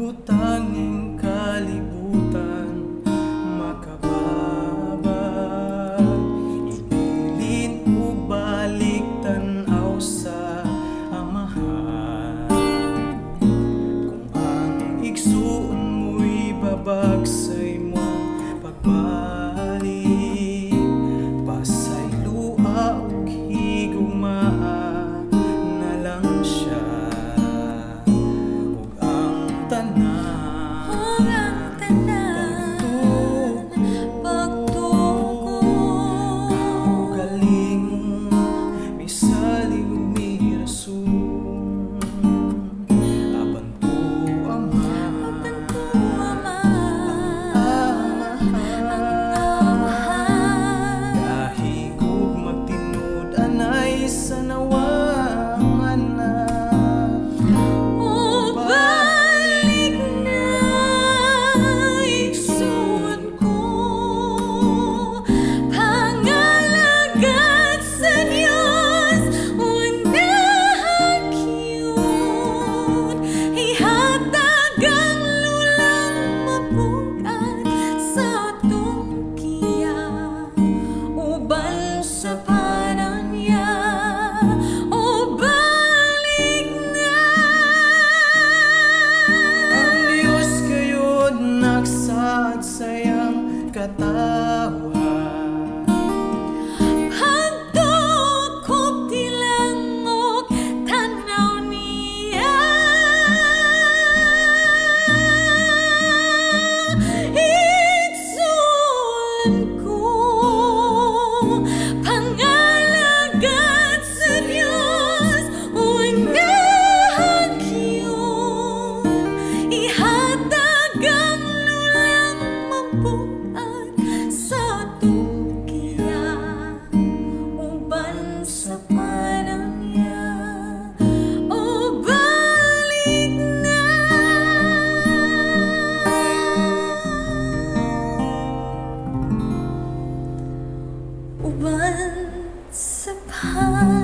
butanging kalibutan makababag, ibilin o balik tanaw sa amahan. Kung ang igsuon mo'y babagsay mong pagbalik, pasay lua o higugmaan na lang siya. Sayang katawan pagtukop tilangok tanaw niya, igsuon ko pangalagad sa Diyos una hagyon, ihatag ang sa tukiya uban sa parang niya, o balik na. Uban sa parang